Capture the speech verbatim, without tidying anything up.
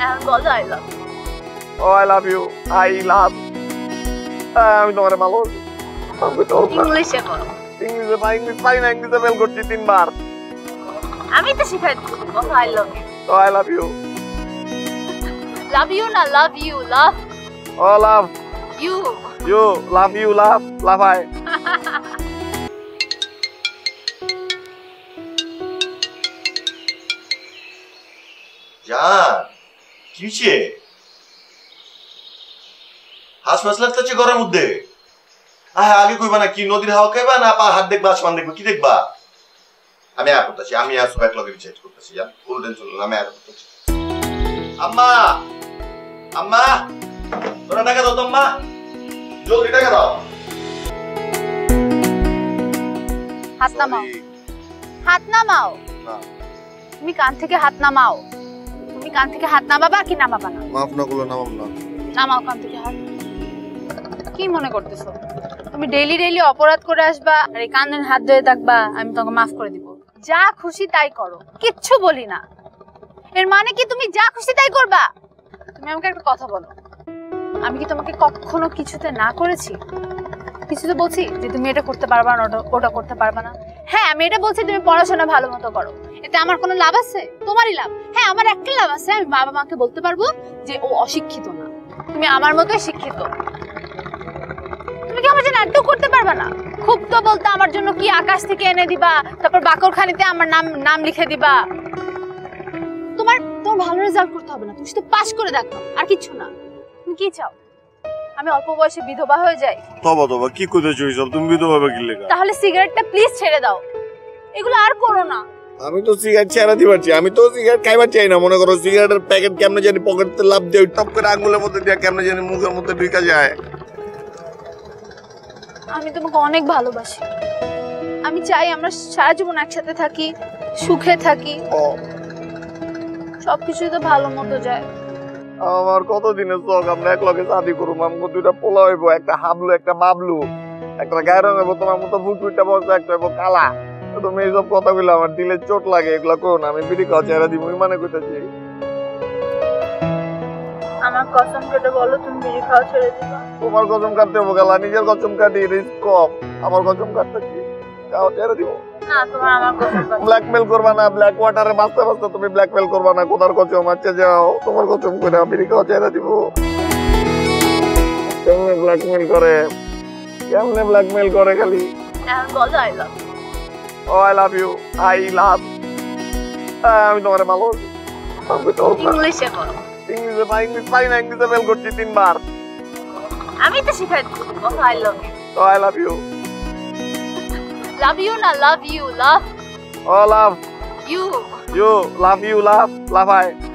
এখন বলো I love ও I love you I love আমি তোমার ভালো ইংলিশে বলো ইংলিশে না ইংলিশ পাই না ইংলিশে ফেল করছি তিনবার আমি তো শিখাই দিচ্ছি বলো আই লাভ ইউ ও I love you love you না লাভ ইউ লাভ ও love you you love you love love I জান কিছে হাস মাস লাগতেছে ঘরের মধ্যে আহ আগে কইবা না কি নদীর হাওয়া খাইবা না পা হাত দেখবা আসমান দেখবা কি দেখবা আমি আর করতেছি আমি আর সবাই লগে রিচার্জ করতেছি জান ফুল টেনশন আমি আর করতেছি আম্মা আম্মা তোরা টাকা দাও তো আম্মা জলদি টাকা দাও হাত নামাও হাত নামাও না তুমি কান থেকে হাত নামাও তুমি কান থেকে হাত নামাবা কি নামাবা না মাফ না করলে নামাম না নামাও কান থেকে হাত কি মনে করতেছো তুমি ডেইলি ডেইলি অপরাধ করে আসবা আর এই কান ধরে হাত ধরে থাকবা আমি তোমাকে মাফ করে দিব যা খুশি তাই করো কিচ্ছু বলি না এর মানে কি তুমি যা খুশি তাই করবা তুমি আমাকে একটা কথা বলো আমি কি তোমাকে কখনো কিছুতে না করেছি কিছুতে বলছি যে তুমি এটা করতে পারবা না ওটা করতে পারবা না হ্যাঁ আমি এটা বলছি তুমি পড়াশোনা ভালো মতো করো এতে আমার কোনো লাভ আছে তোমারই লাভ হ্যাঁ আমার একটা লাভ আছে আমি বাবা মাকে বলতে পারবো যে ও অশিক্ষিত না তুমি আমার মতোই শিক্ষিত তুমি কি আমার জন্য একটু করতে পারবা না খুব তো বলতে আমার জন্য কি আকাশ থেকে এনে দিবা তারপর বাকরখানিতে আমার নাম নাম লিখে দিবা তোমার তোমার ভালো রেজাল্ট করতে হবে না তুমি শুধু পাস করে দেখো আর কিছু না তুমি কি চাও আমি অল্প বয়সে বিধবা হয়ে যাই তবা তবা কি কইতেছো এইসব তুমি বিধবা হবে কি লেখা তাহলে সিগারেটটা প্লিজ ছেড়ে দাও এগুলো আর করো না আমি তো সিগারেট ছেড়ে দিতে পারছি আমি তো সিগারেট খাইবার চাই না মনে করো সিগারেটের প্যাকেট কেমনে জানি পকেটে লাভ দেই টপ করে আঙ্গুলের মধ্যে দিয়ে কেমনে জানি মুখের মধ্যে ঢুকে যায় আমি তোমাকে অনেক ভালোবাসি আমি চাই আমরা সারা জীবন একসাথে থাকি সুখে থাকি সবকিছু তো ভালো মতো যায় আমার কত দিনের শখ আমরা এক লগে শাদি করুম আমাকে দুইটা পোলা হইব একটা হাবলু একটা বাবলু একটা গায়ের রঙ হইব তোমার মতো ফুটফুটটা বসে একটা হইব কালা তুমি এইসব কথাগুলো আমার দিলে চোট লাগে এগুলো করো না আমি বিড়ি খাওয়া চেহারা দিব মানে কইতেছি আমার কসম কেটে বলো তুমি বিড়ি খাওয়া ছেড়ে দিবা তোমার কসম কাটতে হবো গেলা নিজের কসম কাটি রিস্ক কম আমার কসম কাটতে কি খাওয়া ছেড়ে দিব না তোমার আমার কসম কাটতে ব্ল্যাকমেল করবা না ব্ল্যাক ওয়াটারে বাঁচতে বাঁচতে তুমি ব্ল্যাকমেল করবা না কোথার কসম আচ্ছা যাও তোমার কসম করে আমি বিড়ি খাওয়া ছেড়ে দিব কেমনে ব্ল্যাকমেল করে কেমনে ব্ল্যাকমেল করে খালি এখন বলো আই লাভ ও I love you I love আমি তোমার ভালো ইংলিশে বলো ইংলিশে না ইংলিশ পাই না ইংলিশে ফেল করছি তিনবার আমি তো শিখাই দিচ্ছি বলো আই লাভ ইউ ও I love you love you না লাভ ইউ লাভ ও love you you love you love love I